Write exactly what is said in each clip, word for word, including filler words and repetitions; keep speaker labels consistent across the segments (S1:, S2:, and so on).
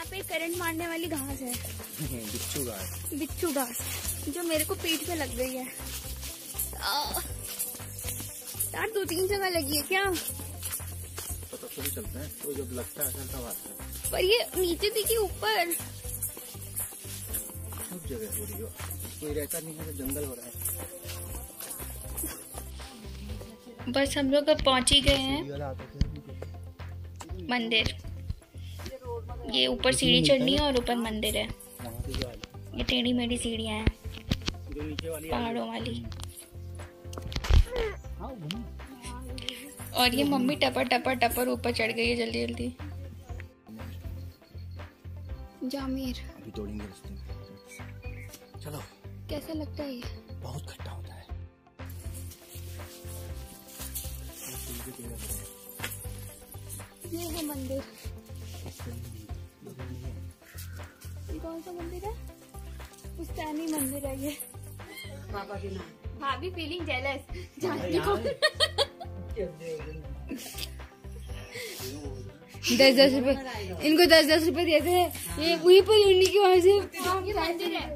S1: पे करंट मारने वाली घास है,
S2: बिच्छू घास।
S1: बिच्छू घास जो मेरे को पीठ पे लग गई है। यार दो तीन जगह लगी है क्या?
S2: पता तो नहीं चलता है, तो जब लगता है असल तब आता है।
S1: पर ये नीचे देखिए ऊपर
S2: सब जगह हो रही हो, कोई रहता नहीं है तो जंगल हो रहा है।
S1: बस हम लोग अब पहुंच ही गए हैं मंदिर। ये ऊपर सीढ़ी चढ़नी है और ऊपर मंदिर है। ये टेढ़ी मेढ़ी सीढ़ियाँ हैं पहाड़ों वाली। और ये मम्मी टपर टपर टपर ऊपर चढ़ गई है जल्दी जल्दी। जामिर
S2: अभी दौड़ेंगे रास्ते में, चलो।
S1: कैसा लगता है ये?
S2: बहुत खट्टा होता है।
S1: ये है मंदिर। ये कौन सा मंदिर है? पुस्तैनी मंदिर है ये।
S3: पापा की नाम।
S1: भाभी फीलिंग जेलस जानती हो। दस दस रुपए इनको दस दस रुपए देते हैं, ये वहीं पर उन्हीं की वजह से मंदिर है।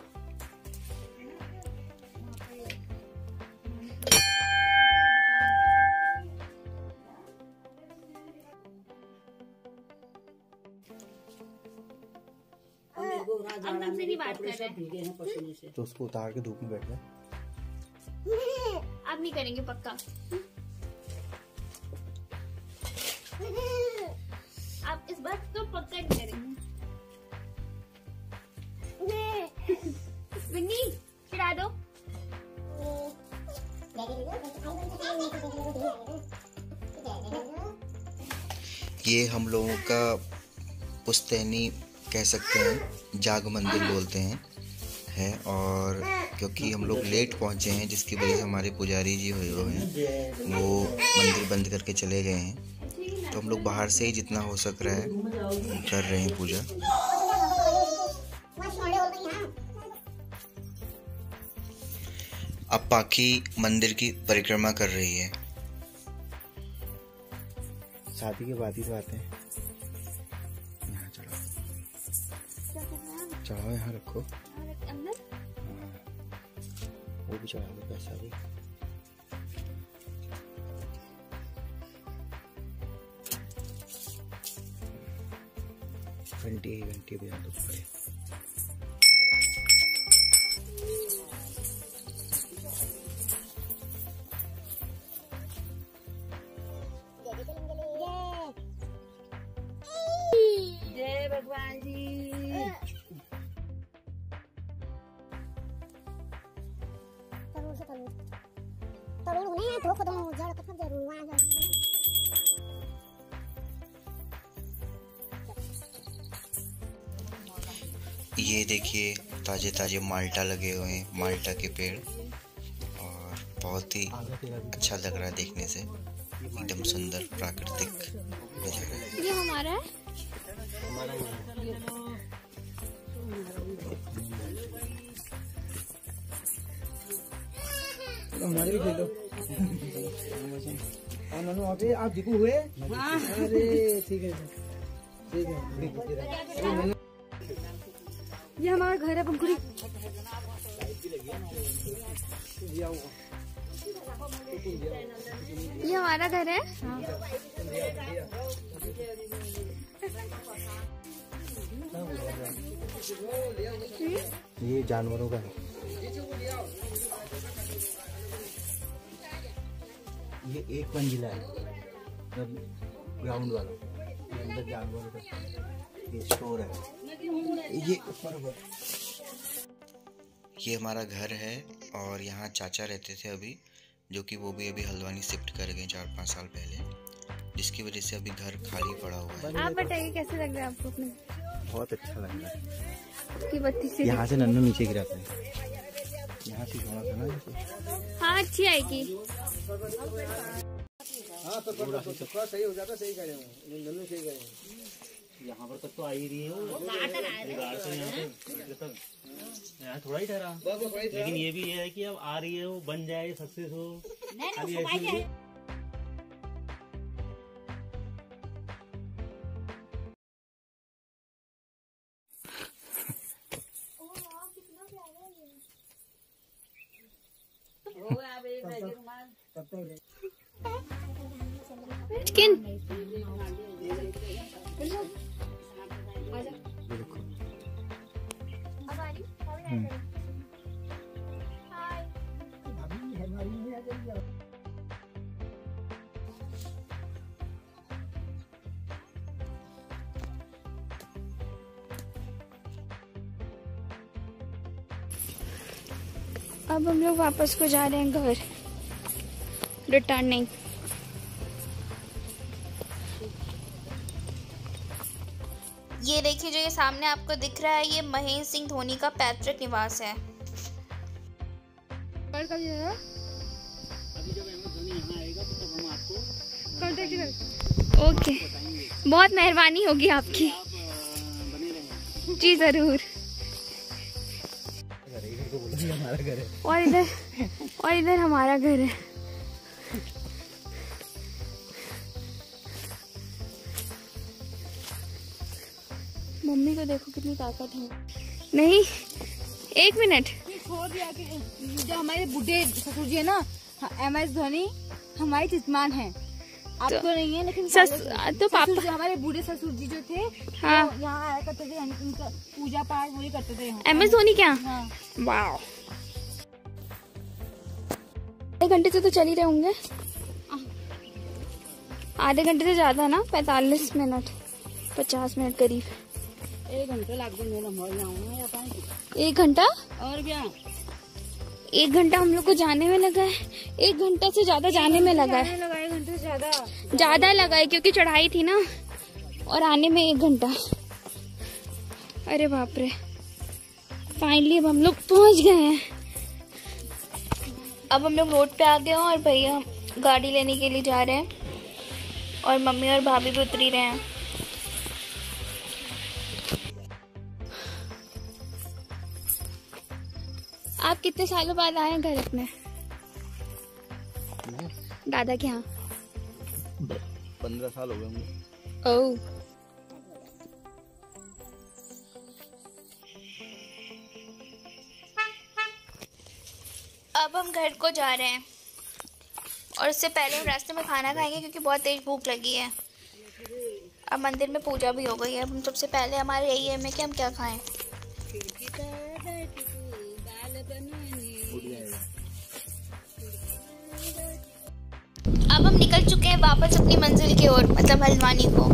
S3: हम तुमसे नहीं बात कर रहे हैं पसीने से,
S2: तो उसको उतार के धूप में बैठ जाए।
S1: अब नहीं करेंगे पक्का। आप इस बार तो पक्का नहीं करेंगे। विन्नी खिला दो।
S4: ये हम लोगों का पुस्तैनी कह सकते हैं, जाग मंदिर बोलते हैं है। और क्योंकि हम लोग लेट पहुंचे हैं जिसकी वजह से हमारे पुजारी जी हुए हुए हैं वो मंदिर बंद करके चले गए हैं, तो हम लोग बाहर से ही जितना हो सक रहा है कर रहे हैं पूजा। अब पाखी मंदिर की परिक्रमा कर रही है।
S2: शादी के बाद ही तो आते हैं। यहाँ चढ़ाओ, चढ़ाओ, यहाँ रखो।
S1: अंदर
S2: वो भी चढ़ा दो पैसा भी। घंटी घंटी बजा दो पड़े।
S3: जय भगवान जी।
S4: ये देखिए ताजे ताजे माल्टा लगे हुए हैं, माल्टा के पेड़, और बहुत ही अच्छा लग रहा है देखने से, एकदम सुंदर प्राकृतिक नजारा।
S1: ये हमारा है।
S2: हमारे भी खेलो। अभी आप दिखू हुए? अरे ठीक है, ठीक है।
S1: ये हमारा घर है पंखुड़ी। ये हमारा घर है।
S2: ये जानवरों का है। ये एक मंजिला है, ग्राउंड वाला। ये अंदर जानवरों का ये स्टोर है। ये ऊपर
S4: ये हमारा घर है और यहाँ चाचा रहते थे अभी, जो कि वो भी अभी हल्द्वानी शिफ्ट कर गए चार पाँच साल पहले, जिसकी वजह से अभी घर खाली पड़ा हुआ है।
S1: आप बताइए कैसे लग रहा है आपको अपने?
S2: बहुत अच्छा लग रहा है।
S1: की बत्ती से
S2: यहाँ से नन्नू नीचे गिरा था, यहाँ से धोना था ना।
S1: हाँ अच्छी आएगी।
S2: हाँ तो थोड़ा सही हो जाता, सही करें नन्नू, सही करें। यहाँ पर तक तो आ ही रही है वो, यहाँ थोड़ा ही ठहरा, लेकिन ये भी है कि अब आ रही है वो, बन जाए सक्सेस हो।
S1: चिकन अब हम लोग वापस को जा रहे हैं घर, रिटर्निंग। ये देखिए, जो ये सामने आपको दिख रहा है, ये महेंद्र सिंह धोनी का पैतृक निवास है। ओके, बहुत मेहरबानी होगी आपकी। जी जरूर।
S2: हमारा घर है
S1: और इधर और इधर हमारा घर है। मम्मी को देखो कितनी ताकत है। नहीं, एक मिनट।
S3: जो हमारे बूढ़े ससुर जी है ना, एम एस धोनी हमारे जजमान हैं। आपको तो नहीं है, लेकिन
S1: सस, तो पापा
S3: जो हमारे बूढ़े ससुर जी जो थे,
S1: हाँ,
S3: वो यहाँ आया करते थे, उनका पूजा पाठ वही करते थे।
S1: एम एस धोनी क्या?
S3: हाँ।
S1: वाह, आधे घंटे से तो चल ही रहे होंगे। आधे घंटे से ज्यादा ना, पैतालीस मिनट पचास मिनट करीब।
S3: एक घंटे लग गए।
S1: एक घंटा
S3: और क्या?
S1: एक घंटा हम लोग को जाने में लगा है। एक घंटा से ज्यादा जाने में लगा है।
S3: एक घंटे से ज्यादा
S1: ज्यादा लगा है क्योंकि चढ़ाई थी ना, और आने में एक घंटा। अरे बाप रे, फाइनली अब हम लोग पहुंच गए हैं। अब हम लोग रोड पे आ गए हैं और भैया गाड़ी लेने के लिए जा रहे हैं और मम्मी और भाभी भी उतरी रहे हैं। आप कितने सालों बाद आए हैं घर अपने? दादा के यहाँ
S2: पंद्रह साल हो गए होंगे।
S1: ओह, अब हम घर को जा रहे हैं और उससे पहले हम रास्ते में खाना खाएंगे क्योंकि बहुत तेज भूख लगी है। अब मंदिर में पूजा भी हो गई है। हम सबसे पहले हमारे यही एम है कि हम क्या खाएं। अब हम निकल चुके हैं वापस अपनी मंजिल की ओर, मतलब हल्द्वानी को।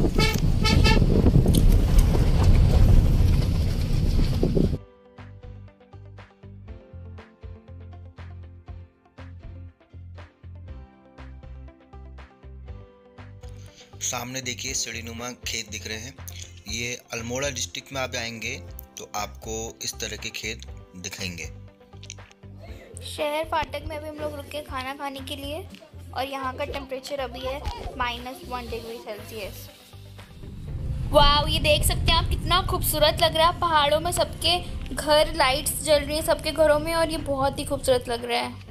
S4: सामने देखिए सीढ़ीनुमा खेत दिख रहे हैं। ये अल्मोड़ा डिस्ट्रिक्ट में आप आएंगे तो आपको इस तरह के खेत दिखेंगे।
S1: शहर फाटक में अभी हम लोग रुके खाना खाने के लिए और यहाँ का टेम्परेचर अभी है माइनस वन डिग्री सेल्सियस। वाह, ये देख सकते हैं आप, कितना खूबसूरत लग रहा है। पहाड़ों में सबके घर, लाइट्स जल रही है सबके घरों में और ये बहुत ही खूबसूरत लग रहा है।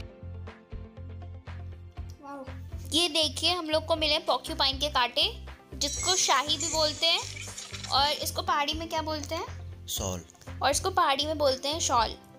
S1: ये देखिए, हम लोग को मिले पॉक्यूपाइन के कांटे, जिसको शाही भी बोलते हैं और इसको पहाड़ी में क्या बोलते हैं?
S4: शॉल।
S1: और इसको पहाड़ी में बोलते हैं शॉल।